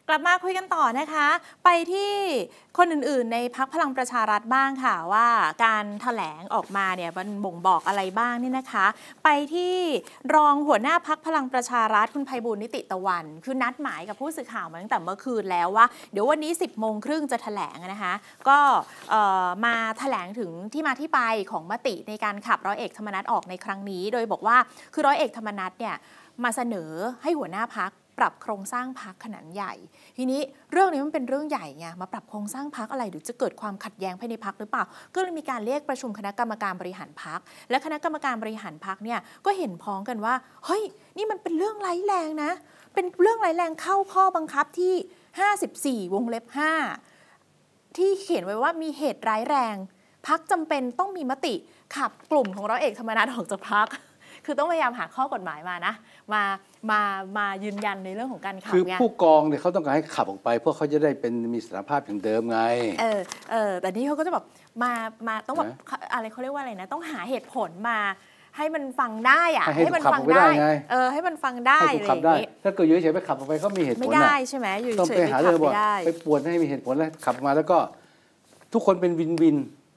กลับมาคุยกันต่อนะคะไปที่คนอื่นๆในพรรคพลังประชารัฐบ้างค่ะว่าการแถลงออกมาเนี่ยมันบ่งบอกอะไรบ้างนี่นะคะไปที่รองหัวหน้าพรรคพลังประชารัฐคุณไพบูลย์นิติตะวันคือนัดหมายกับผู้สื่อข่าวมาตั้งแต่เมื่อคืนแล้วว่าเดี๋ยววันนี้ 10:30 น.จะแถลงนะคะก็มาแถลงถึงที่มาที่ไปของมติในการขับร้อยเอกธรรมนัสออกในครั้งนี้โดยบอกว่าคือร้อยเอกธรรมนัสเนี่ยมาเสนอให้หัวหน้าพรรคปรับโครงสร้างพรรคขนาดใหญ่ทีนี้เรื่องนี้มันเป็นเรื่องใหญ่ไงมาปรับโครงสร้างพรรคอะไรหรือจะเกิดความขัดแย้งภายในพรรคหรือเปล่าก็เลยมีการเรียกประชุมคณะกรรมการบริหารพรรคและคณะกรรมการบริหารพรรคเนี่ยก็เห็นพ้องกันว่าเฮ้ยนี่มันเป็นเรื่องร้ายแรงนะเป็นเรื่องร้ายแรงเข้าข้อบังคับที่54 วงเล็บ 5ที่เขียนไว้ว่ามีเหตุร้ายแรงพรรคจำเป็นต้องมีมติขับกลุ่มของร้อยเอกธรรมนัสออกจากพรรคคือต้องพยายามหาข้อกฎหมายมานะมายืนยันในเรื่องของการขับคือผู้กองเนี่ยเขาต้องการให้ขับออกไปเพื่อเขาจะได้เป็นมีสถานภาพอย่างเดิมไงแต่นี่เขาก็จะแบบมาต้องแบบอะไรเขาเรียกว่าอะไรนะต้องหาเหตุผลมาให้มันฟังได้อะให้มันฟังได้ให้มันฟังได้ให้ขับได้ถ้าเกิดอยู่เฉยๆไปขับออกไปเขามีเหตุผลไม่ได้ใช่ไหมอยู่เฉยๆไปขับไม่ได้ไปปวนให้มีเหตุผลแล้วขับมาแล้วก็ทุกคนเป็นวินวิน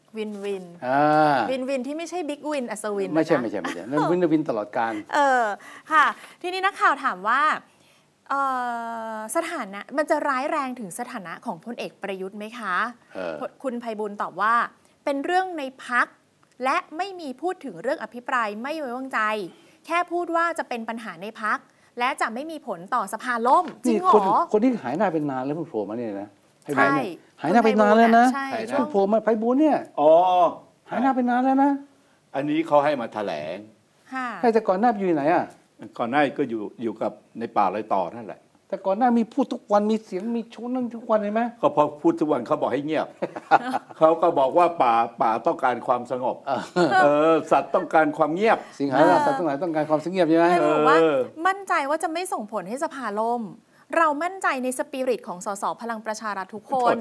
ที่ไม่ใช่บิ๊กวินอัศวินไม่ใช่นั่นวินตลอดการค่ะทีนี้นักข่าวถามว่าสถานะมันจะร้ายแรงถึงสถานะของพลเอกประยุทธ์ไหมคะคุณไพบูลย์ตอบว่าเป็นเรื่องในพรรคและไม่มีพูดถึงเรื่องอภิปรายไม่ไว้วางใจแค่พูดว่าจะเป็นปัญหาในพรรคและจะไม่มีผลต่อสภาล่มจริงเหรอคนที่หายหน้าเป็นนานแล้วเพิ่งโผล่มาเนี่ยนะใช่หายหน้าไปนานแล้วนะช่วงโผล่มาไพบูลย์เนี่ยหายหน้าไปนานแล้วนะอันนี้เขาให้มาแถลงให้แต่ก่อนหน้าอยู่ไหนอ่ะก่อนหน้าก็อยู่กับในป่าไรต่อนั่นแหละแต่ก่อนหน้ามีพูดทุกวันมีเสียงมีโชว์นั่งทุกวันเห็นไหมก็พอพูดทุกวันเขาบอกให้เงียบ เขาก็บอกว่าป่าต้องการความสงบสัตว์ต้องการความเงียบสิ่งหายากสัตว์ทั้งหลายต้องการความสงบใช่ไหมบอกว่ามั่นใจว่าจะไม่ส่งผลให้สภาล่มเรามั่นใจในสปิริตของสสพลังประชารัฐทุกคน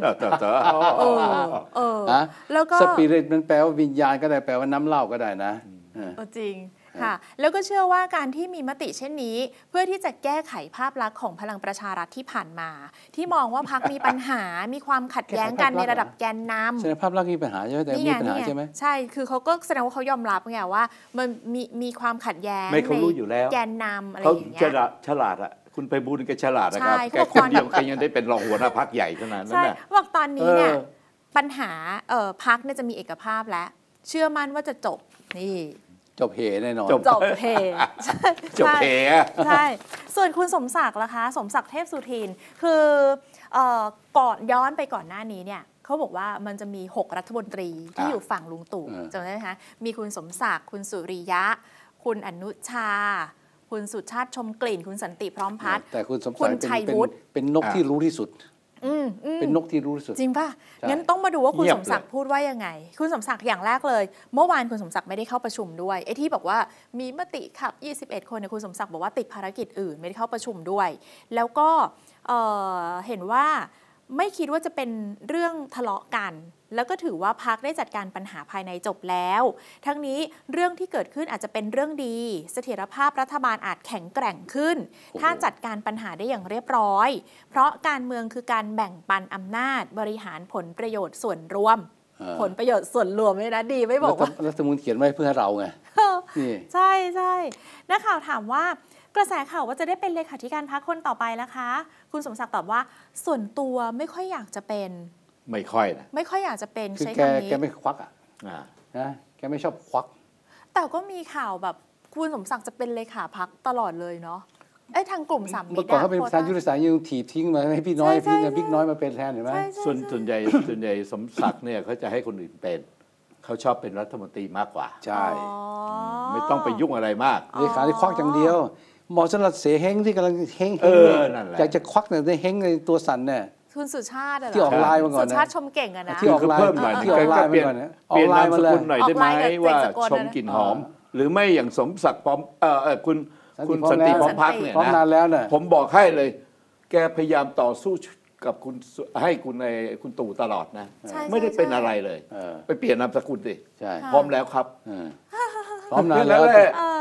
แล้วก็สปิริตมันแปลว่าวิญญาณก็ได้แปลว่าน้ำเหล้าก็ได้นะจริงค่ะแล้วก็เชื่อว่าการที่มีมติเช่นนี้เพื่อที่จะแก้ไขภาพลักษณ์ของพลังประชารัฐที่ผ่านมาที่มองว่าพรรคมีปัญหามีความขัดแย้งกันในระดับแกนนำแสดงภาพลักษณ์มีปัญหาใช่ไหมแต่มีปัญหาใช่ไหมใช่คือเขาก็แสดงว่าเขายอมรับไงว่ามันมีความขัดแย้งไม่เขารู้อยู่แล้วแกนนำอะไรอย่างเงี้ยฉลาดอะคุณไพบูลย์แกฉลาดนะครับแกคนเดียวแกยังได้เป็นรองหัวหน้าพรรคใหญ่ขนาดนั้นนะว่าตอนนี้เนี่ยปัญหาพรรคเนี่ยจะมีเอกภาพแล้วเชื่อมั่นว่าจะจบนี่จบเฮแน่นอนจบเฮจบเฮใช่ส่วนคุณสมศักดิ์ล่ะคะสมศักดิ์เทพสุทินคือก่อนย้อนไปก่อนหน้านี้เนี่ยเขาบอกว่ามันจะมี6รัฐมนตรีที่อยู่ฝั่งลุงตู่จำได้ไหมคะมีคุณสมศักดิ์คุณสุริยะคุณอนุชาคุณสุชาติชมกลิ่นคุณสันติพร้อมพัฒน์แต่คุณสมศักดิ์เป็นนกที่รู้ที่สุดเป็นนกที่รู้ที่สุดจริงป่ะงั้นต้องมาดูว่าคุณสมศักดิ์พูดว่ายังไงคุณสมศักดิ์อย่างแรกเลยเมื่อวานคุณสมศักดิ์ไม่ได้เข้าประชุมด้วยไอ้ที่บอกว่ามีมติขับ21 คนเนี่ยคุณสมศักดิ์บอกว่าติดภารกิจอื่นไม่ได้เข้าประชุมด้วยแล้วก็เห็นว่าไม่คิดว่าจะเป็นเรื่องทะเลาะกันแล้วก็ถือว่าพรรคได้จัดการปัญหาภายในจบแล้วทั้งนี้เรื่องที่เกิดขึ้นอาจจะเป็นเรื่องดีเสถียรภาพรัฐบาลอาจแข็งแกร่งขึ้นถ้าจัดการปัญหาได้อย่างเรียบร้อยเพราะการเมืองคือการแบ่งปันอำนาจบริหารผลประโยชน์ส่วนรวมผลประโยชน์ส่วนรวมไม่นะดีไม่บอกว่ารัฐธรรมนูญเขียนไว้เพื่อเราไงใช่ใช่นักข่าวถามว่ากระแสข่าวว่าจะได้เป็นเลขาธิการพรรคคนต่อไปแล้วคะคุณสมศักดิ์ตอบว่าส่วนตัวไม่ค่อยอยากจะเป็นไม่ค่อยนะไม่ค่อยอยากจะเป็นใช้คำนี้แกไม่ควักนะแกไม่ชอบควักแต่ก็มีข่าวแบบคุณสมศักดิ์จะเป็นเลขาพรรคตลอดเลยเนาะทางกลุ่มสามมิตรเมื่อก่อนเขาเป็นประธานยุทธศาสตร์ยังถีบทิ้งมาให้พี่น้อยบิ๊กน้อยมาเป็นแทนเห็นไหมส่วนใหญ่สมศักดิ์เนี่ยเขาจะให้คนอื่นเป็นเขาชอบเป็นรัฐมนตรีมากกว่าใช่ไม่ต้องไปยุ่งอะไรมากเลขาที่ควักอย่างเดียวหมอสลัดเสเฮงที่กำลังเฮงอยากจะควักเนี่ยได้เฮงในตัวสั่นเนี่ยคุณสุชาติที่ออกไลน์มาก่อนนะสุชาติชมเก่งอะนะที่ออกไลน์เพิ่มหน่อยที่ออกไลน์มาก่อนเปลี่ยนนามสกุลหน่อยได้ไหมว่าชมกลิ่นหอมหรือไม่อย่างสมศักดิ์พร้อมคุณสันติพร้อมพักเนี่ยนะผมบอกให้เลยแกพยายามต่อสู้กับคุณให้คุณตู่ตลอดนะไม่ได้เป็นอะไรเลยไปเปลี่ยนนามสกุลสิพร้อมแล้วครับพร้อมนานบ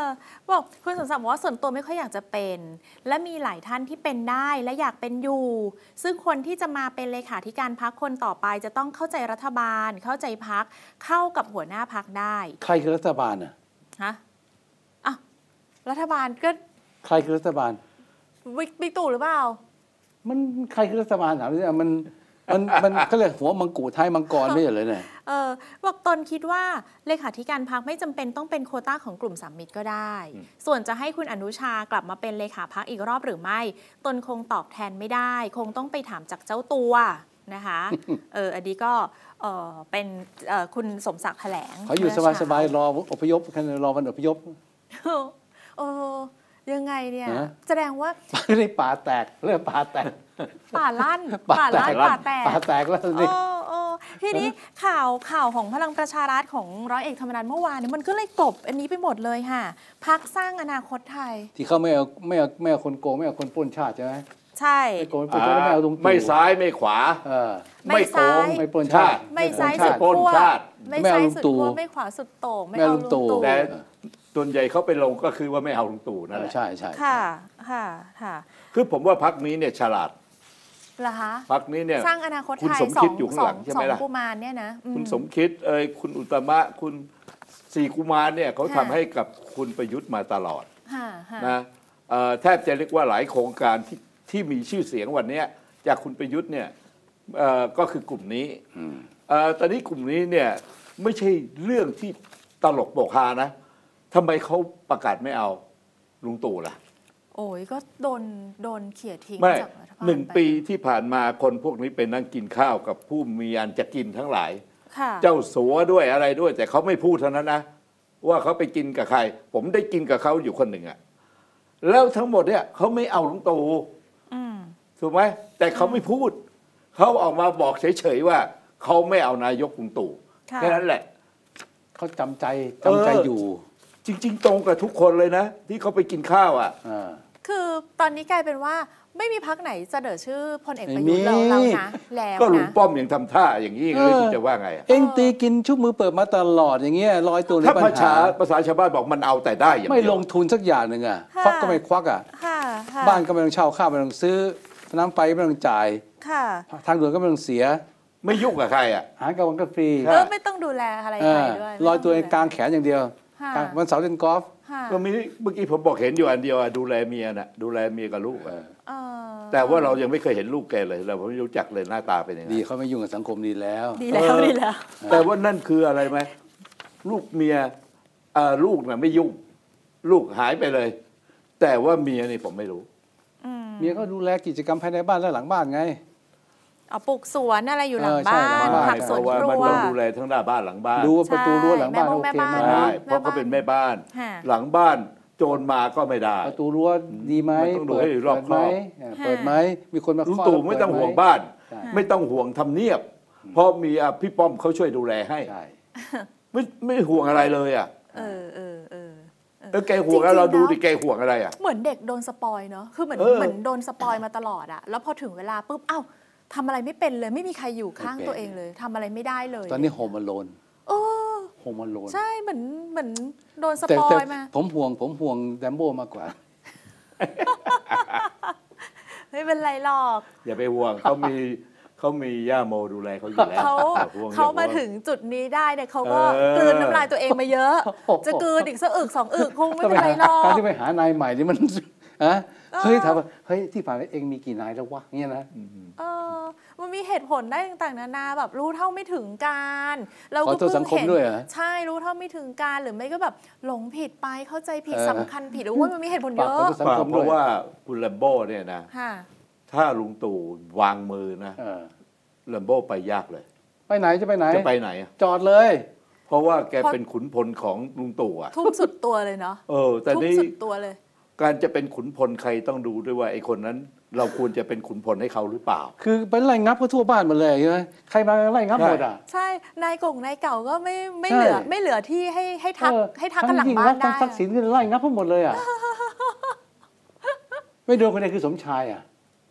บอกคุณสมศักดิ์บอกว่าส่วนตัวไม่ค่อยอยากจะเป็นและมีหลายท่านที่เป็นได้และอยากเป็นอยู่ซึ่งคนที่จะมาเป็นเลขาธิการพรรคคนต่อไปจะต้องเข้าใจรัฐบาลเข้าใจพรรคเข้ากับหัวหน้าพรรคได้ใครคือรัฐบาลอ่ะฮะอ่ะรัฐบาลก็ใครคือรัฐบาลบิ๊กตู่หรือเปล่ามันใครคือรัฐบาลถามเนี่ยมันก็เลยหัวมังกูท้ายมังกรไม่ใช่เลยเนี่ยบอกตนคิดว่าเลขาธิการพรรคไม่จำเป็นต้องเป็นโควต้าของกลุ่มสามมิตรก็ได้ส่วนจะให้คุณอนุชากลับมาเป็นเลขาพรรคอีกรอบหรือไม่ตนคงตอบแทนไม่ได้คงต้องไปถามจากเจ้าตัวนะคะอันนี้ก็เป็นคุณสมศักดิ์แถลงเขาอยู่สบายๆรออพยพกันรอวันอพยพยังไงเนี่ยแสดงว่าไม่ได้ป่าแตกเรื่องป่าแตกป่าลั่นป่าแตกป่าแตกแล้วนี่ทีนี้ข่าวของพลังประชารัฐของร้อยเอกธรรมนัสเมื่อวานนี้มันก็เลยกลบอันนี้ไปหมดเลยค่ะพรรคสร้างอนาคตไทยที่เขาไม่เอาคนโกงไม่เอาคนปล้นชาติใช่ไหมใช่ไม่ซ้ายไม่ขวาไม่โกงไม่ปล้นชาติไม่ซ้ายสุดขั้วไม่ซ้ายสุดขั้วไม่ขวาสุดโต่งไม่เอาลุงตู่แต่ส่วนใหญ่เขาไปลงก็คือว่าไม่เอาลุงตู่นั่นแหละใช่ค่ะคือผมว่าพรรคนี้เนี่ยฉลาดเหรอคะพรรคนี้เนี่ยสร้างอนาคตไทยคุณสมคิดอยู่ข้างหลังใช่ไหมล่ะกุมารเนี่ยนะคุณสมคิดคุณอุตตมะคุณสี่กุมารเนี่ยเขาทำให้กับคุณประยุทธ์มาตลอดนะแทบจะเรียกว่าหลายโครงการที่มีชื่อเสียงวันนี้จากคุณประยุทธ์เนี่ยก็คือกลุ่มนี้ตอนนี้กลุ่มนี้เนี่ยไม่ใช่เรื่องที่ตลกโปกฮานะทำไมเขาประกาศไม่เอาลุงตู่ล่ะโอ้ยก็โดนเขี่ยทิ้งจากรัฐบาล 1 ปีที่ผ่านมาคนพวกนี้เป็นนั่งกินข้าวกับผู้มีอันจะกินทั้งหลายเจ้าสัวด้วยอะไรด้วยแต่เขาไม่พูดเท่านั้นนะว่าเขาไปกินกับใครผมได้กินกับเขาอยู่คนหนึ่งอะแล้วทั้งหมดเนี่ยเขาไม่เอาลุงตู่ถูกไหมแต่เขาไม่พูดเขาออกมาบอกเฉยๆว่าเขาไม่เอานายกลุงตู่แค่นั้นแหละเขาจำใจอยู่จริงๆตรงกับทุกคนเลยนะที่เขาไปกินข้าวอ่ะคือตอนนี้กลายเป็นว่าไม่มีพรรคไหนเสนอชื่อพลเอกประยุทธ์เรานะแล้วก็ลุงป้อมยังทำท่าอย่างนี้เลยคุณจะว่าไงเอ็งตีกินชุบมือเปิดมาตลอดอย่างเงี้ยลอยตัวในปัญหาภาษาชาวบ้านบอกมันเอาแต่ได้ไม่ลงทุนสักอย่างหนึ่งอ่ะควักก็ไม่ควักอ่ะบ้านก็ไม่ต้องเช่าข้าวไม่ต้องซื้อน้ำไฟไม่ต้องจ่ายทางด่วนก็ไม่ต้องเสียไม่ยุ่งกับใครอ่ะหารกับวันก็ฟรีไม่ต้องดูแลอะไรใครด้วยลอยตัวในกลางแขนอย่างเดียววันเสาร์เล่นกอล์ฟก็มีเมื่อกี้ผมบอกเห็นอยู่อันเดียวดูแลเมียน่ะดูแลเมียกับลูกแต่ว่าเรายังไม่เคยเห็นลูกแกเลยเราไม่รู้จักเลยหน้าตาเป็นยังไงดีเขาไม่ยุ่งกับสังคมดีแล้วแต่ว่านั่นคืออะไรไหมลูกเมียลูกน่ะไม่ยุ่งลูกหายไปเลย แต่ว่าเมียนี่ผมไม่รู้เมียก็ดูแลกิจกรรมภายในบ้านและหลังบ้านไงปลูกสวนอะไรอยู่หลังบ้านผักสวนครัวมันต้องดูแลทั้งหน้าบ้านหลังบ้านดูประตูรั้วหลังบ้านโอเคไหมเพราะเขาเป็นแม่บ้านหลังบ้านโจรมาก็ไม่ได้ประตูรั้วดีไหมต้องดูให้รอบคอบเปิดไหมมีคนมาลุงตู่ไม่ต้องห่วงบ้านไม่ต้องห่วงทำเนียบเพราะมีพี่ป้อมเขาช่วยดูแลให้ไม่ห่วงอะไรเลยอ่ะแกห่วงแล้วเราดูดิแกห่วงอะไรอ่ะเหมือนเด็กโดนสปอยเนาะคือเหมือนโดนสปอยมาตลอดอ่ะแล้วพอถึงเวลาปุ๊บเอ้าทำอะไรไม่เป็นเลยไม่มีใครอยู่ข้างตัวเองเลยทำอะไรไม่ได้เลยตอนนี้โฮมอโลนโฮมอโลนใช่เหมือนโดนสปอยมาผมห่วงแดมโบ้มากกว่าไม่เป็นไรหรอกอย่าไปห่วงเขามีย่าโมดูแลเขาอยู่แล้วเขามาถึงจุดนี้ได้เนี่ยเขาก็กลืนน้ำลายตัวเองมาเยอะจะกลืนอีกสักอึก2 อึกคงไม่เป็นไรหรอกการที่ไปหานายใหม่นี่มันเฮ้ยถามว่าเฮ้ยที่ผ่านมาเองมีกี่นายแล้ววะเงี้ยนะมันมีเหตุผลได้ต่างๆนานาแบบรู้เท่าไม่ถึงการเราก็เพิ่งเห็นใช่รู้เท่าไม่ถึงการหรือไม่ก็แบบหลงผิดไปเข้าใจผิดสำคัญผิดว่ามันมีเหตุผลเยอะเพราะว่าคุณแลมโบ้เนี่ยนะถ้าลุงตู่วางมือนะแลมโบ้ไปยากเลยไปไหนจะไปไหนจอดเลยเพราะว่าแกเป็นขุนพลของลุงตู่ทุ่มสุดตัวเลยเนาะแต่นี่ทุ่มสุดตัวเลยการจะเป็นขุนพลใครต้องดูด้วยว่าไอ้คนนั้นเราควรจะเป็นขุนพลให้เขาหรือเปล่าคือไปไล่งับก็ทั่วบ้านหมดเลยใช่ไหมใครมาไล่งับหมดอ่ะใช่นายเก่าก็ไม่เหลือที่ให้ทักกันหลังบ้านได้ทักษิณก็ไล่งับทั้งหมดเลยอ่ะไม่โดนคนใดคือสมชายอ่ะ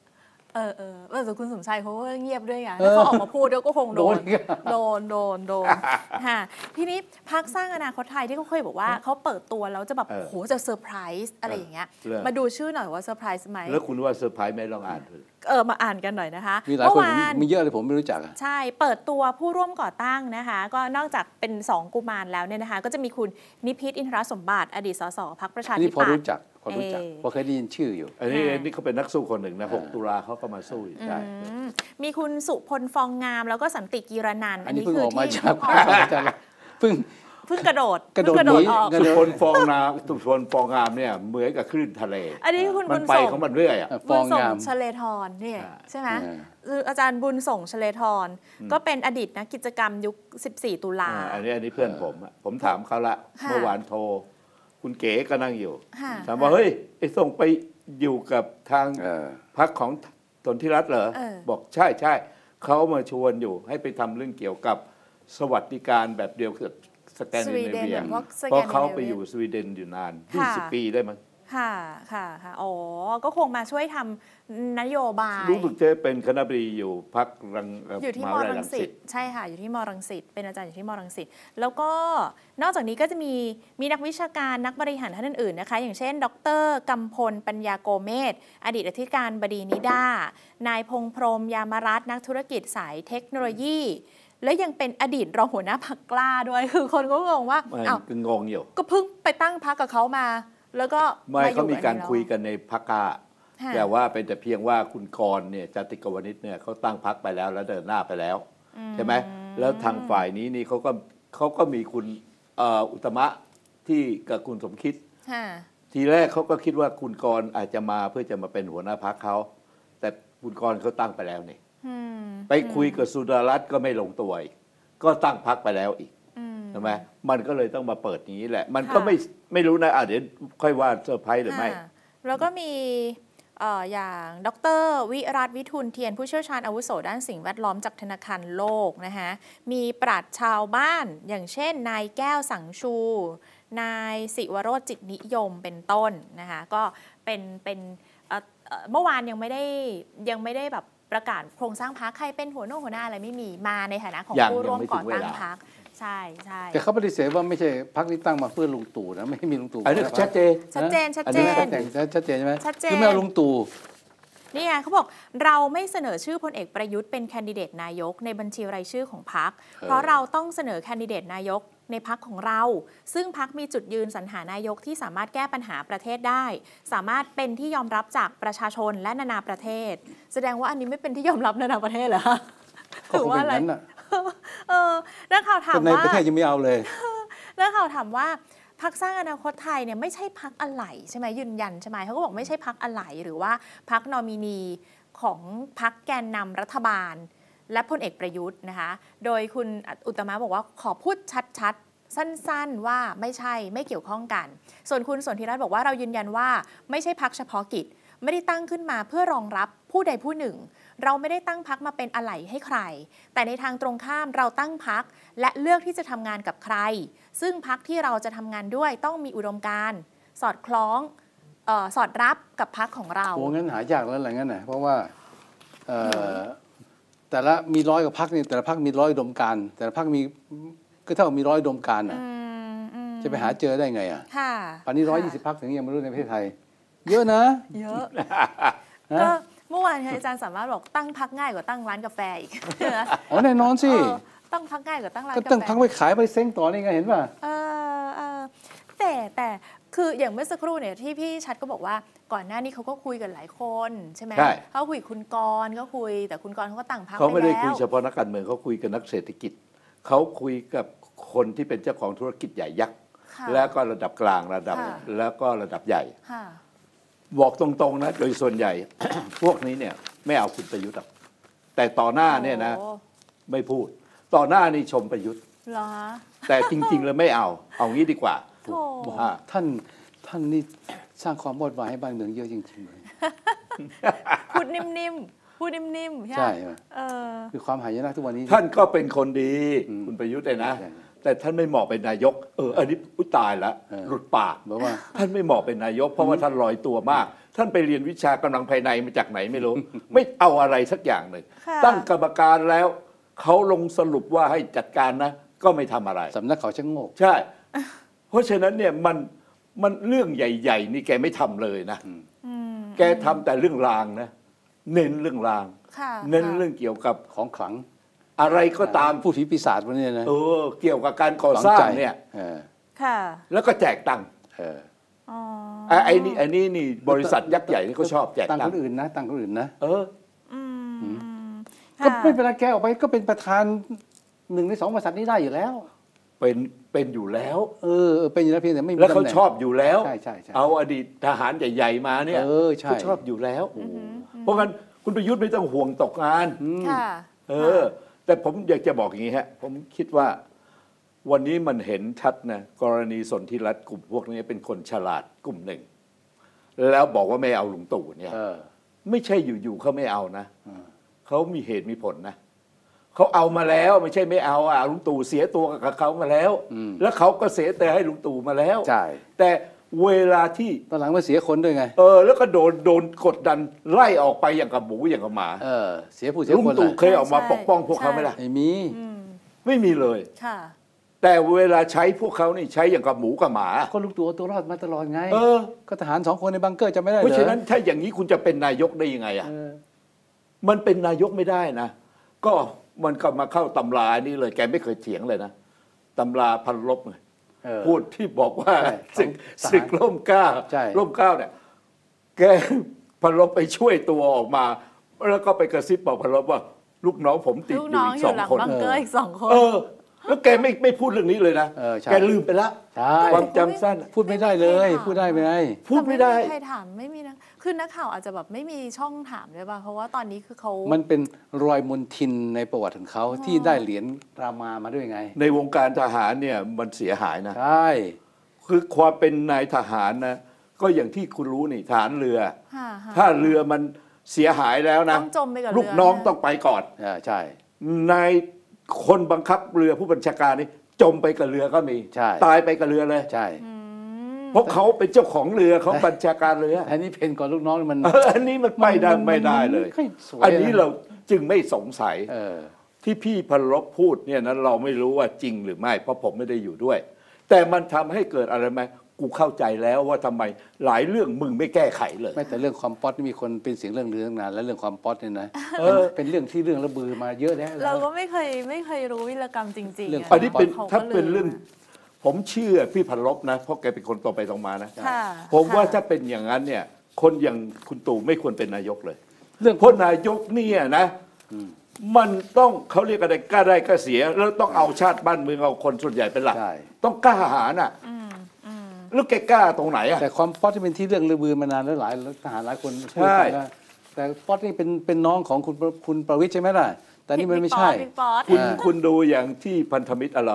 แต่คุณสมชัยเขาก็เงียบด้วยไงถ้าเขาออกมาพูดก็คงโดนค่ะทีนี้พรรคสร้างอนาคตไทยที่เขาเคยบอกว่าเขาเปิดตัวแล้วจะแบบโหจะเซอร์ไพรส์อะไรอย่างเงี้ยมาดูชื่อหน่อยว่าเซอร์ไพรส์ไหมแล้วคุณว่าเซอร์ไพรส์ไหมลองอ่านมาอ่านกันหน่อยนะคะมีหลายคนมีเยอะเลยผมไม่รู้จักใช่เปิดตัวผู้ร่วมก่อตั้งนะคะก็นอกจากเป็น2กุมารแล้วเนี่ยนะคะก็จะมีคุณนิพิษอินทรสมบัติอดีตสสพรรคประชาธิปัตย์นี่พอรู้จักเพราะเคยได้ยินชื่ออยู่อันนี้เขาเป็นนักสู้คนหนึ่งนะ6 ตุลาเขาก็มาสู้ใช่มีคุณสุพลฟองงามแล้วก็สันติกีรนันท์อันนี้เพิ่งออกมาจากเพิ่งกระโดดออกสุพลฟองงามเนี่ยเหมือนกับคลื่นทะเลอันนี้คุณบุญส่งของมันเรื่อยบุญส่งชเลธรเนี่ยใช่ไหมอาจารย์บุญส่งชเลธรก็เป็นอดีตนักกิจกรรมยุค14 ตุลาอันนี้เพื่อนผมถามเขาละเมื่อวานโทรคุณเก๋ก็นั่งอยู่ถามว่าเฮ้ยไอ้ส่งไปอยู่กับทางพรรคของสนธิรัตน์เหรอบอกใช่เขามาชวนอยู่ให้ไปทำเรื่องเกี่ยวกับสวัสดิการแบบเดียวกับสแกนดิเนเวียเพราะเขาไปอยู่สวีเดนอยู่นาน20 ปีได้มั้งค่ะอ๋อก็คงมาช่วยทำนโยบายรู้สึกจะเป็นคณะบดีอยู่พรรคอยู่ที่มรังสิตใช่ค่ะอยู่ที่มรังสิตเป็นอาจารย์อยู่ที่มรังสิตแล้วก็นอกจากนี้ก็จะมีนักวิชาการนักบริหารท่านอื่นๆนะคะอย่างเช่นดร.กำพลปัญญาโกเมศอดีตอธิการบดีนิด้านายพงษ์พรหมยามรัตน์นักธุรกิจสายเทคโนโลยีและยังเป็นอดีตรองหัวหน้าพรรคกล้าด้วยคือคนก็งงว่าอ้าวงงอยู่ก็เพิ่งไปตั้งพรรคกับเขามาแล้วก็ไม่เขามีการคุยกันในพรรคกล้าแต่ว่าเป็นแต่เพียงว่าคุณกรณ์เนี่ยจติกวณิชเนี่ยเขาตั้งพรรคไปแล้วเดินหน้าไปแล้วใช่ไหมแล้วทางฝ่ายนี้นี่เขาก็มีคุณอุตมะที่กับคุณสมคิดทีแรกเขาก็คิดว่าคุณกรณ์อาจจะมาเพื่อจะมาเป็นหัวหน้าพรรคเขาแต่คุณกรณ์เขาตั้งไปแล้วนี่ไปคุยกับสุดารัตน์ก็ไม่ลงตัวก็ตั้งพรรคไปแล้วอีกใช่ไหมมันก็เลยต้องมาเปิดนี้แหละมันก็ไม่รู้นะเดี๋ยวค่อยว่าเซอร์ไพรส์หรือไม่แล้วก็มีอย่างดร.วิรัตน์วิทูลเทียนผู้เชี่ยวชาญอาวุโสด้านสิ่งแวดล้อมจากธนาคารโลกนะคะมีปราชญ์ชาวบ้านอย่างเช่นนายแก้วสังชูนายศิวโรจน์จิตนิยมเป็นต้นนะคะก็เป็นเมื่อวานยังไม่ได้แบบประกาศโครงสร้างพรรคใครเป็นหัวหน้าอะไรไม่มีมาในฐานะของผู้ร่วมก่อตั้งพรรคใช่แต่เขาปฏิเสธว่าไม่ใช่พรรคนี้ตั้งมาเพื่อลุงตู่นะไม่มีลุงตู่อันนี้ชัดเจนใช่ไหมชัดเจนคือไม่เอาลุงตู่นี่ไงเขาบอกเราไม่เสนอชื่อพลเอกประยุทธ์เป็นแคนดิเดตนายกในบัญชีรายชื่อของพรรคเพราะเราต้องเสนอแคนดิเดตนายกในพรรคของเราซึ่งพรรคมีจุดยืนสรรหานายกที่สามารถแก้ปัญหาประเทศได้สามารถเป็นที่ยอมรับจากประชาชนและนานาประเทศแสดงว่าอันนี้ไม่เป็นที่ยอมรับนานาประเทศเหรอถือว่าอะไรนักข่าวถามว่าในประเทศยังไม่เอาเลยนักข่าวถามว่าพรรคสร้างอนาคตไทยเนี่ยไม่ใช่พรรคอะไรใช่ไหมยืนยันใช่ไหมเขาก็บอกไม่ใช่พรรคอะไรหรือว่าพรรคนอมินีของพรรคแกนนำรัฐบาลและพลเอกประยุทธ์นะคะโดยคุณอุตมะบอกว่าขอพูดชัดๆสั้นๆว่าไม่ใช่ไม่เกี่ยวข้องกันส่วนคุณสนธิรัตน์บอกว่าเรายืนยันว่าไม่ใช่พรรคเฉพาะกิจไม่ได้ตั้งขึ้นมาเพื่อรองรับผู้ใดผู้หนึ่งเราไม่ได้ตั้งพรรคมาเป็นอะไหล่ให้ใครแต่ในทางตรงข้ามเราตั้งพรรคและเลือกที่จะทำงานกับใครซึ่งพรรคที่เราจะทำงานด้วยต้องมีอุดมการณ์สอดคล้องสอดรับกับพรรคของเราโอ้งั้นหายากแล้วอะไรงั้นนะเพราะว่าแต่ละมี100กว่าพรรคนี่แต่ละพรรคมี100อุดมการณ์แต่ละพรรคมีก็เท่ากับมี100อุดมการณ์น่ะจะไปหาเจอได้ไงอ่ะป่านนี้120พรรคถึงยังไม่รู้ในประเทศไทยเยอะนะเยอะก็เมื่อวานอาจารย์สามารถบอกตั้งพรรคง่ายกว่าตั้งร้านกาแฟอีกอ๋อแน่นอนสิตั้งพรรคง่ายกว่าตั้งร้านกาแฟก็ตั้งพรรคไปขายไปเซ้งต่อนี่ไงเห็นป่ะแต่คืออย่างเมื่อสักครู่เนี่ยที่พี่ชัดก็บอกว่าก่อนหน้านี้เขาก็คุยกันหลายคนใช่ไหมเขาคุยคุณกรณ์ก็คุยแต่คุณกรณ์เขาก็ตั้งพรรคไปแล้วเขาไม่ได้คุยเฉพาะนักการเมืองเขาคุยกับนักเศรษฐกิจเขาคุยกับคนที่เป็นเจ้าของธุรกิจใหญ่ยักษ์แล้วก็ระดับกลางระดับแล้วก็ระดับใหญ่บอกตรงๆนะโดยส่วนใหญ่ พวกนี้เนี่ยไม่เอาคุณประยุทธ์แต่ต่อหน้าเนี่ยนะไม่พูดต่อหน้านี่ชมประยุทธ์แต่จริงๆแล้วไม่เอางี้ดีกว่าท่านนี่สร้างความวุ่นวายให้บ้านเมืองเยอะจริงๆเลยพูดนิ่มๆพูดนิ่มๆใช่คือความหายนะทุกวันนี้ท่านก็เป็นคนดีคุณประยุทธ์เลยนะแต่ท่านไม่เหมาะเป็นนายกอันนี้อุยตายแล้วหลุดปากบอกว่าท่านไม่เหมาะเป็นนายกเพราะว่าท่านลอยตัวมากท่านไปเรียนวิชากำลังภายในมาจากไหนไม่รู้ ไม่เอาอะไรสักอย่างเลยตั้งกรรมการแล้วเขาลงสรุปว่าให้จัดการนะก็ไม่ทำอะไรสำนักเขาช่างโง่ใช่ เพราะฉะนั้นเนี่ยมันเรื่องใหญ่ๆนี่แกไม่ทำเลยนะแกทำแต่เรื่องรางนะเน้นเรื่องรางเน้นเรื่องเกี่ยวกับของขลังอะไรก็ตามผู้ผีปีศาจพวกนี้นะเกี่ยวกับการก่อสร้างเนี่ยแล้วก็แจกตังค์ไอ้นี่นี่บริษัทยักษ์ใหญ่นี่เขาชอบแจกตังค์คนอื่นนะตังค์คนอื่นนะก็ไม่เป็นไรแกออกไปก็เป็นประธาน1 ใน 2บริษัทนี้ได้อยู่แล้วเป็นอยู่แล้วเป็นอยู่แล้วเพียงแต่ไม่มีแล้วเขาชอบอยู่แล้วใช่เอาอดีตทหารใหญ่ๆมาเนี่ยเขาชอบอยู่แล้วเพราะงั้นคุณประยุทธ์ไม่ต้องห่วงตกงานแต่ผมอยากจะบอกอย่างนี้ฮะผมคิดว่าวันนี้มันเห็นชัดนะกรณีสนธิรัตน์กลุ่มพวกนี้เป็นคนฉลาดกลุ่มหนึ่งแล้วบอกว่าไม่เอาลุงตู่เนี่ยไม่ใช่อยู่ๆเขาไม่เอานะเขามีเหตุมีผลนะเขาเอามาแล้วไม่ใช่ไม่เอาลุงตู่เสียตัวกับเขามาแล้วแล้วเขาก็เสียแต่ให้ลุงตู่มาแล้วใช่แต่เวลาที่ตอนหลังมาเสียคนด้วยไงแล้วก็โดนกดดันไล่ออกไปอย่างกับหมูอย่างกับหมาเสียผู้เสียคนลุงตู่เคยออกมาปกป้องพวกเขาไหมล่ะไม่มีเลยแต่เวลาใช้พวกเขานี่ใช้อย่างกับหมูกับหมาก็ลุงตู่ตัวรอดมาตลอดไงก็ทหาร2 คนในบังเกอร์จะไม่ได้เหรอเพราะฉะนั้นถ้าอย่างนี้คุณจะเป็นนายกได้ยังไงมันเป็นนายกไม่ได้นะก็มันก็มาเข้าตำรานี่เลยแกไม่เคยเถียงเลยนะตำราพันลบไงพูดที่บอกว่าศึกร่มเกล้าเนี่ยแกพันลบไปช่วยตัวออกมาแล้วก็ไปกระซิบบอกพันลบว่าลูกน้องผมติดอยู่อีก2 คนบังเกอร์อีก2 คนแล้วแกไม่พูดเรื่องนี้เลยนะแกลืมไปแล้วความจำสั้นพูดไม่ได้เลยพูดได้ไหมพูดไม่ได้ใครถามไม่มีนะคือนักข่าวอาจจะแบบไม่มีช่องถามด้วยป่ะเพราะว่าตอนนี้คือเขามันเป็นรอยมนทินในประวัติของเขาที่ได้เหรียญรามาด้วยไงในวงการทหารเนี่ยมันเสียหายนะใช่คือความเป็นนายทหารนะก็อย่างที่คุณรู้นี่ทหารเรือถ้าเรือมันเสียหายแล้วนะลูกน้องต้องไปก่อนใช่นายคนบังคับเรือผู้บัญชาการนี่จมไปกับเรือก็มีตายไปกับเรือเลยใช่เพราะเขาเป็นเจ้าของเรือเขาบัญชาการเรืออันนี้เพนก่อนลูกน้องมันอันนี้มันไม่ได้เลยอันนี้เราจึงไม่สงสัยที่พี่พลบพูดเนี่ยนั้นเราไม่รู้ว่าจริงหรือไม่เพราะผมไม่ได้อยู่ด้วยแต่มันทำให้เกิดอะไรไหมกูเข้าใจแล้วว่าทำไมหลายเรื่องมึงไม่แก้ไขเลยไม่แต่เรื่องความป๊อตมีคนเป็นเสียงเรื่องเรือตั้งนานแล้วเรื่องความป๊อตเนี่ยนะเป็นเรื่องที่เรื่องระบือมาเยอะแล้วเราก็ไม่เคยรู้วิรกรรมจริงๆอันนี้เป็นถ้าเป็นเรื่องผมเชื่อพี่พันลบนะเพราะแกเป็นคนตรงไปตรงมานะผมว่าถ้าเป็นอย่างนั้นเนี่ยคนอย่างคุณตู่ไม่ควรเป็นนายกเลยเรื่องเพราะนายกเนี่ยนะมันต้องเขาเรียกอะไรกล้าได้กล้าเสียแล้วต้องเอาชาติบ้านเมืองเอาคนส่วนใหญ่เป็นหลักต้องกล้าหาญอ่ะแล้วแกกล้าตรงไหนอ่ะแต่ความป๊อตที่เป็นที่เรื่องลือบือมานานแล้วหลายทหารหลายคนพูดนะแต่ป๊อตนี่เป็นน้องของคุณประวิตรใช่ไหมล่ะแต่นี่มันไม่ใช่คุณดูอย่างที่พันธมิตรเรา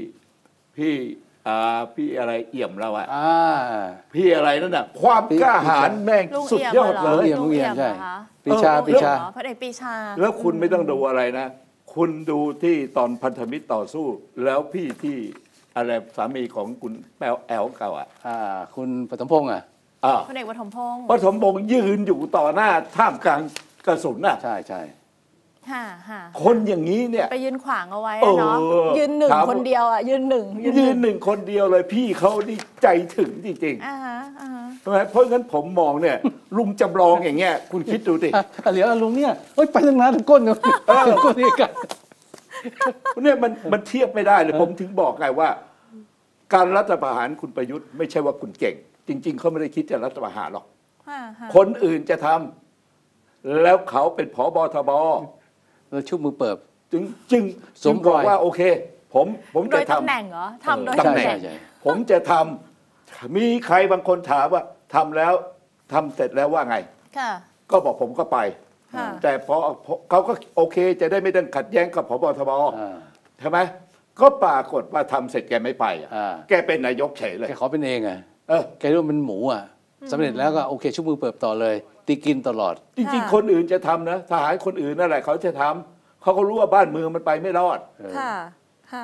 พี่อะไรเอี่ยมเราอ่ะพี่อะไรนั่นน่ะความกล้าหาญแม่งสุดยอดเลยลุงเอี่ยมใช่ปีชาพระเอกปีชาแล้วคุณไม่ต้องดูอะไรนะคุณดูที่ตอนพันธมิตรต่อสู้แล้วพี่ที่อะไรสามีของคุณแปลแอลเก่าคุณปฐมพงษ์พระเอกปฐมพงษ์ยืนอยู่ต่อหน้าท่ามกลางกระสุนน่ะใช่คนอย่างนี้เนี่ยไปยืนขวางเอาไว้เนาะยืน1คนเดียวยืน 1คนเดียวเลยพี่เขานี่ใจถึงจริงๆเพราะงั้นผมมองเนี่ยลุงจำลองอย่างเงี้ยคุณคิดดูดิเหลียวลุงเนี่ยไปตั้งนานถึงก้นเลยก้นนี่กันเนี่ยมันเทียบไม่ได้เลยผมถึงบอกไงว่าการรัฐประหารคุณประยุทธ์ไม่ใช่ว่าคุณเก่งจริงๆเขาไม่ได้คิดจะรัฐประหารหรอกคนอื่นจะทำแล้วเขาเป็นผบทบชุบมือเปิบจึงสมบอกว่าโอเคผมจะทำตำแหน่งเหรอทำโดยตำแหน่งผมจะทำมีใครบางคนถามว่าทำแล้วทำเสร็จแล้วว่าไงก็บอกผมก็ไปแต่พอเขาก็โอเคจะได้ไม่ต้องขัดแย้งกับผบทบใช่ไหมก็ปรากฏว่าทำเสร็จแกไม่ไปแกเป็นนายกเฉยเลยแกขอเป็นเองแกรู้ว่ามันหมูสำเร็จแล้วก็โอเคชุบมือเปิบต่อเลยตีกินตลอดจริงๆคนอื่นจะทำนะทหารคนอื่นนั่นแหละเขาจะทำเขาก็รู้ว่าบ้านเมืองมันไปไม่รอดค่ะ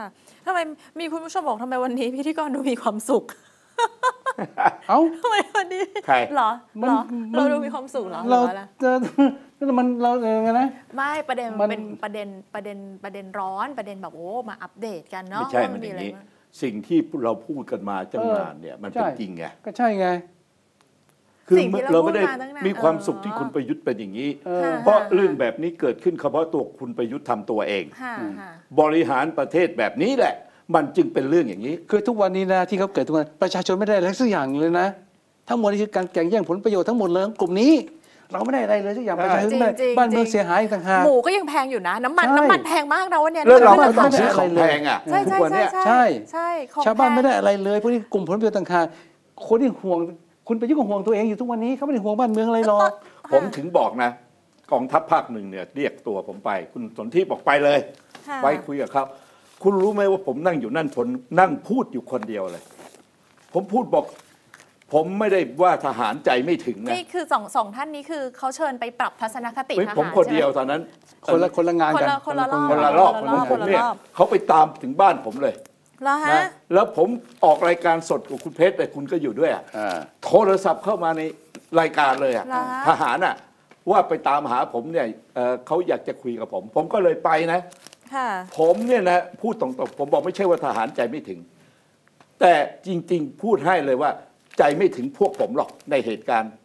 ทำไมมีคุณผู้ชมบอกทำไมวันนี้พิธีกรดูมีความสุขเอ้าทำไมวันนี้เหรอเราดูมีความสุขเหรอเราเราไงนะไม่ประเด็นเป็นประเด็นร้อนประเด็นแบบโอ้มาอัปเดตกันเนาะไม่ใช่มันอย่างนี้สิ่งที่เราพูดกันมาตั้งนานเนี่ยมันเป็นจริงไงก็ใช่ไงคือเราไม่ได้มีความสุขที่คุณประยุทธ์เป็นอย่างนี้เพราะเรื่องแบบนี้เกิดขึ้นเฉพาะตัวคุณประยุทธ์ทำตัวเองบริหารประเทศแบบนี้แหละมันจึงเป็นเรื่องอย่างนี้คือทุกวันนี้นะที่เขาเกิดทุกวันประชาชนไม่ได้อะไรสักอย่างเลยนะทั้งหมดนี่คือการแข่งแย่งผลประโยชน์ทั้งหมดเลยกลุ่มนี้เราไม่ได้อะไรเลยสักอย่างประชาชนบ้านเมืองเสียหายต่างหากหมูก็ยังแพงอยู่นะน้ำมันแพงมากนะวันนี้แล้วเราไม่ต้องซื้อของแพงอ่ะทุกวันนี้ใช่ชาวบ้านไม่ได้อะไรเลยพวกนี้กลุ่มผลประโยชน์ต่างหากคนที่ห่วงคุณประยุทธ์ก็ห่วงตัวเองอยู่ทุกวันนี้เขาไม่ได้ห่วงบ้านเมืองอะไรหรอกผมถึงบอกนะกองทัพภาคหนึ่งเนี่ยเรียกตัวผมไปคุณสนธิบอกไปเลยไปคุยกับเขาคุณรู้ไหมว่าผมนั่งอยู่นั่นผมนั่งพูดอยู่คนเดียวเลยผมพูดบอกผมไม่ได้ว่าทหารใจไม่ถึงนะนี่คือสองท่านนี้คือเขาเชิญไปปรับทัศนคติทหารผมคนเดียวตอนนั้นคนละงานกันคนละรอบผมเนี่ยเขาไปตามถึงบ้านผมเลยนะแล้วผมออกรายการสดกับคุณเพชรแต่คุณก็อยู่ด้วยโทรศัพท์เข้ามาในรายการเลยทหารว่าไปตามหาผมเนี่ยเขาอยากจะคุยกับผมก็เลยไปนะผมเนี่ยนะพูดตรงๆผมบอกไม่ใช่ว่าทหารใจไม่ถึงแต่จริงๆพูดให้เลยว่าใจไม่ถึงพวกผมหรอกในเหตุการณ์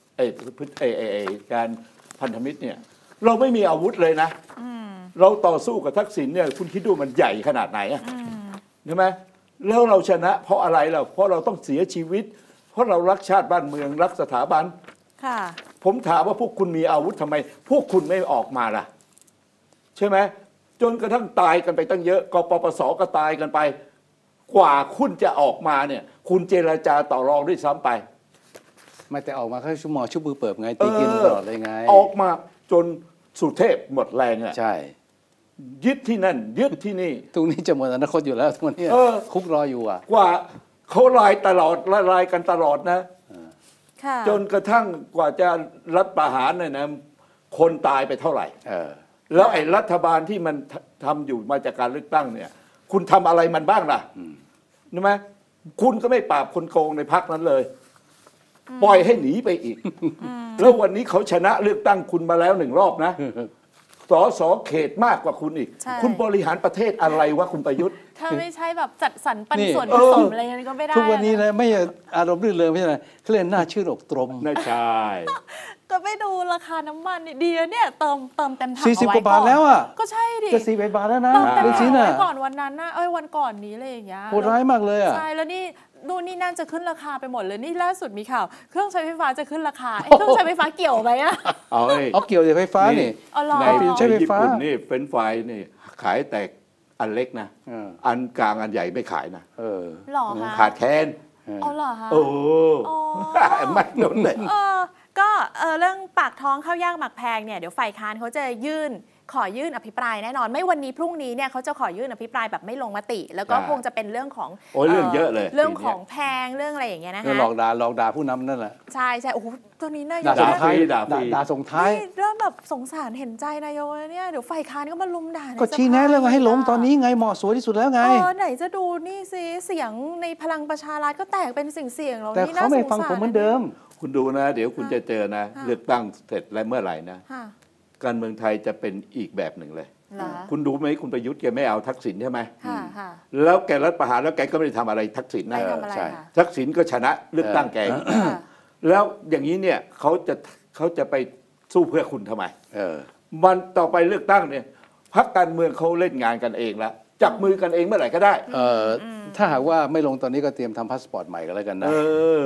การพันธมิตรเนี่ยเราไม่มีอาวุธเลยนะเราต่อสู้กับทักษิณเนี่ยคุณคิดดูมันใหญ่ขนาดไหนใช่ไหมแล้วเราชนะเพราะอะไรเราเพราะเราต้องเสียชีวิตเพราะเรารักชาติบ้านเมืองรักสถาบันผมถามว่าพวกคุณมีอาวุธทำไมพวกคุณไม่ออกมาล่ะใช่ไหมจนกระทั่งตายกันไปตั้งเยอะกปปสก็ตายกันไปกว่าคุณจะออกมาเนี่ยคุณเจรจาต่อรองด้วยซ้ำไปไม่แต่ออกมาแค่ชั่วโมงชุบมือเปิบไงตีกินตลอดเลยไงออกมาจนสุเทพหมดแรงใช่ยึดที่นั่นยึดที่นี่ตรงนี้จะหมดอนาคตอยู่แล้วทุกวันนี้คุกรออยู่กว่าเขาลายตลอดลายกันตลอดนะจนกระทั่งกว่าจะรัฐประหารเนี่ยนะคนตายไปเท่าไหร่แล้วไอ้รัฐบาลที่มันทำอยู่มาจากการเลือกตั้งเนี่ยคุณทำอะไรมันบ้างล่ะใช่ไหมคุณก็ไม่ปราบคนโกงในพรรคนั้นเลยปล่อยให้หนีไปอีกแล้ววันนี้เขาชนะเลือกตั้งคุณมาแล้ว1 รอบนะสสเขตมากกว่าคุณอีกคุณบริหารประเทศอะไรวะคุณประยุทธ์ถ้าไม่ใช่แบบจัดสรรปันส่วนผสมอะไรนั้นก็ไม่ได้ทุกวันนี้นะไม่อารมณ์รื่นเริงไม่ใช่ไหมเขาเรียกหน้าชื่นอกตรมไม่ใช่ก็ไปดูราคาน้ำมันดีเนี่ยเติมเต็มถัง 40 กว่าบาทแล้วอ่ะก็ใช่ดิจะ40 บาทแล้วนะเบนซินอ่ะก่อนวันนั้นนะวันก่อนนี้เลยอย่างเงี้ยโหดร้ายมากเลยอ่ะใช่แล้วนี่นู่นนี่นั่นจะขึ้นราคาไปหมดเลยนี่ล่าสุดมีข่าวเครื่องใช้ไฟฟ้าจะขึ้นราคาเครื่องใช้ไฟฟ้าเกี่ยวไหมอ่ะเอาเกี่ยวกับไฟฟ้านี่ในใช้ไฟฟ้านี่เป็นไฟนี่ขายแต่อันเล็กนะอันกลางอันใหญ่ไม่ขายนะหรอคะขาดแคลนเหรอคะไม่โดนเลยก็เรื่องปากท้องข้าวยากหมักแพงเนี่ยเดี๋ยวฝ่ายค้านเขาจะขอยื่นอภิปรายแน่นอนไม่วันนี้พรุ่งนี้เนี่ยเขาจะขอยื่นอภิปรายแบบไม่ลงมติแล้วก็คงจะเป็นเรื่องของเรื่องเยอะเลยเรื่องของแพงเรื่องอะไรอย่างเงี้ยนะคะหลอกด่าผู้นำนั่นแหละใช่โอ้โหตัวนี้นายกด่าส่งท้ายเริ่มแบบสงสารเห็นใจนายกเนี่ยเดี๋ยวฝ่ายค้านก็มาลุมด่าก็ชี้แนะเรื่องให้ล้มตอนนี้ไงเหมาะสวยที่สุดแล้วไงไหนจะดูนี่สิเสียงในพลังประชารัฐก็แตกเป็นเสียงเราแต่เขาไม่ฟังผมเหมือนเดิมคุณดูนะเดี๋ยวคุณจะเจอนะเลือกตั้งเสร็จแล้วเมื่อไหร่นะการเมืองไทยจะเป็นอีกแบบหนึ่งเลยคุณดูไหมคุณประยุทธ์แกไม่เอาทักษิณใช่ไหมแล้วแกรัฐประหารแล้วแกก็ไม่ได้ทำอะไรทักษิณนะทักษิณก็ชนะเลือกตั้งแกแล้วอย่างนี้เนี่ยเขาจะไปสู้เพื่อคุณทำไมวันต่อไปเลือกตั้งเนี่ยพรรคการเมืองเขาเล่นงานกันเองแล้วจับมือกันเองเมื่อไหร่ก็ได้ถ้าหากว่าไม่ลงตอนนี้ก็เตรียมทำพาสปอร์ตใหม่กันแล้วกันนะ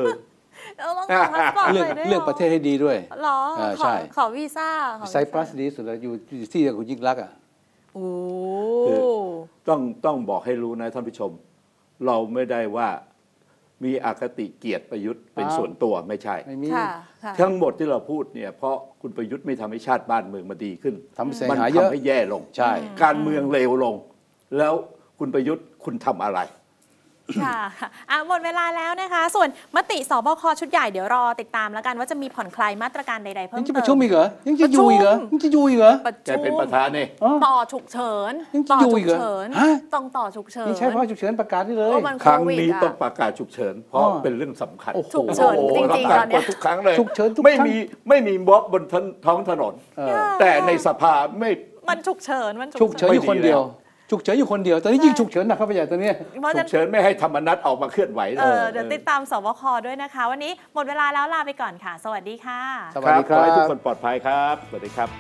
เลือกประเทศให้ดีด้วยหรอใช่ขอวีซ่าไซปรัสดีสุดแล้วอยู่ที่คุณยิ่งรักอ่ะคือต้องบอกให้รู้นะท่านผู้ชมเราไม่ได้ว่ามีอคติเกลียดประยุทธ์เป็นส่วนตัวไม่ใช่ทั้งหมดที่เราพูดเนี่ยเพราะคุณประยุทธ์ไม่ทำให้ชาติบ้านเมืองมันดีขึ้นมันทำให้แย่ลงการเมืองเลวลงแล้วคุณประยุทธ์คุณทำอะไรค่ะหมดเวลาแล้วนะคะ ส่วนมติสบคชุดใหญ่เดี๋ยวรอติดตามแล้วกันว่าจะมีผ่อนคลายมาตรการใดๆเพิ่มเติมยังจะประชุมอีกเหรอยังจะอยู่อีกเหรอยังจะอยู่อีกเหรอแกเป็นประธานนี่ต่อฉุกเฉินต้องต่อฉุกเฉินนี่ใช่เพราะฉุกเฉินประกาศได้เลยครั้งนี้ต้องประกาศฉุกเฉินเพราะเป็นเรื่องสำคัญฉุกเฉินจริงๆตอนนี้ทุกครั้งเลยฉุกเฉินไม่มีม็อบบนท้องถนนแต่ในสภาไม่มันฉุกเฉินฉุกเฉินอยู่คนเดียวฉุกเฉินอยู่คนเดียวตอนนี้ยิ่งฉุกเฉินหนักเข้าไปใหญ่ตอนนี้ฉุกเฉินไม่ให้ธรรมนัสออกมาเคลื่อนไหวเดี๋ยวติดตามสบคด้วยนะคะวันนี้หมดเวลาแล้วลาไปก่อนค่ะสวัสดีค่ะสวัสดีครับขอให้ทุกคนปลอดภัยครับสวัสดีครับ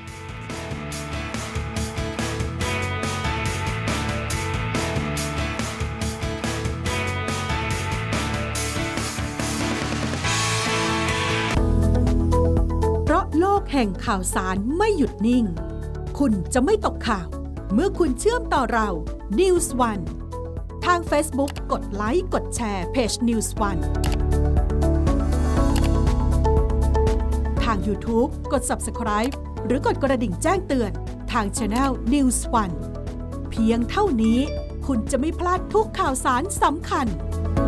เพราะโลกแห่งข่าวสารไม่หยุดนิ่งคุณจะไม่ตกข่าวเมื่อคุณเชื่อมต่อเรา News One ทาง Facebook กดไลค์กดแชร์เพจ News One ทาง YouTube กด Subscribe หรือกดกระดิ่งแจ้งเตือนทาง Channel News One เพียงเท่านี้คุณจะไม่พลาดทุกข่าวสารสำคัญ